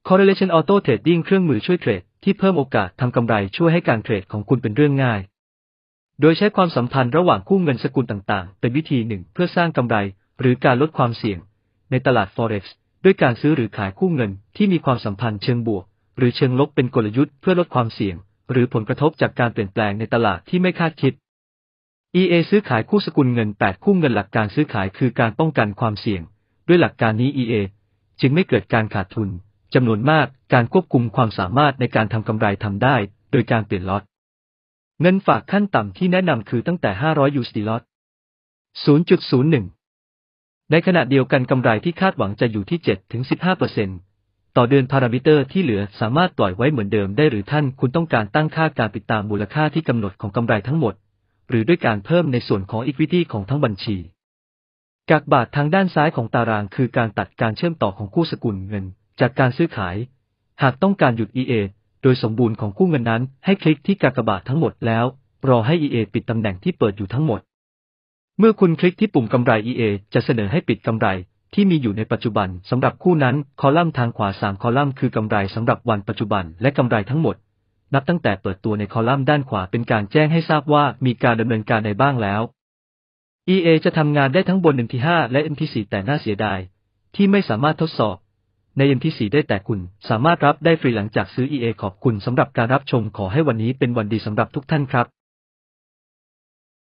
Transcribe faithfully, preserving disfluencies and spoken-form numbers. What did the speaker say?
Correlation Auto Trading เครื่องมือช่วยเทรดที่เพิ่มโอกาสทำกำไรช่วยให้การเทรดของคุณเป็นเรื่องง่ายโดยใช้ความสัมพันธ์ระหว่างคู่เงินสกุลต่างๆเป็นวิธีหนึ่งเพื่อสร้างกำไรหรือการลดความเสี่ยงในตลาด Forex ด้วยการซื้อหรือขายคู่เงินที่มีความสัมพันธ์เชิงบวกหรือเชิงลบเป็นกลยุทธ์เพื่อลดความเสี่ยงหรือผลกระทบจากการเปลี่ยนแปลงในตลาดที่ไม่คาดคิด อี เอ ซื้อขายคู่สกุลเงินแปดคู่เงินหลักการซื้อขายคือการป้องกันความเสี่ยงด้วยหลักการนี้ อี เอ จึงไม่เกิดการขาดทุนจำนวนมากการควบคุมความสามารถในการทำกำไรทำได้โดยการเปลี่ยนล็อตเงินฝากขั้นต่ำที่แนะนำคือตั้งแต่ห้าร้อย ยู เอส ดี ล็อต ศูนย์จุดศูนย์หนึ่ง ในขณะเดียวกันกำไรที่คาดหวังจะอยู่ที่ เจ็ดถึงสิบห้าเปอร์เซ็นต์ ต่อเดือนพารามิเตอร์ที่เหลือสามารถปล่อยไว้เหมือนเดิมได้หรือท่านคุณต้องการตั้งค่าการติดตามมูลค่าที่กำหนดของกำไรทั้งหมดหรือด้วยการเพิ่มในส่วนของ Equity ของทั้งบัญชีกากบาททางด้านซ้ายของตารางคือการตัดการเชื่อมต่อของคู่สกุลเงินจากการซื้อขายหากต้องการหยุด อี เอ โดยสมบูรณ์ของคู่เงินนั้นให้คลิกที่กากบาททั้งหมดแล้วรอให้ อี เอ ปิดตำแหน่งที่เปิดอยู่ทั้งหมดเมื่อคุณคลิกที่ปุ่มกำไร อี เอ จะเสนอให้ปิดกำไรที่มีอยู่ในปัจจุบันสำหรับคู่นั้นคอลัมน์ทางขวาสามคอลัมน์คือกำไรสำหรับวันปัจจุบันและกำไรทั้งหมดนับตั้งแต่เปิดตัวในคอลัมน์ด้านขวาเป็นการแจ้งให้ทราบว่ามีการดำเนินการใดบ้างแล้ว อี เอ จะทำงานได้ทั้งบน เอ็ม ที ห้า และ เอ็ม ที สี่ แต่น่าเสียดายที่ไม่สามารถทดสอบใน เอ็ม ที สี่ ได้แต่คุณสามารถรับได้ฟรีหลังจากซื้อ อี เอ ขอบคุณสำหรับการรับชมขอให้วันนี้เป็นวันดีสำหรับทุกท่านครับ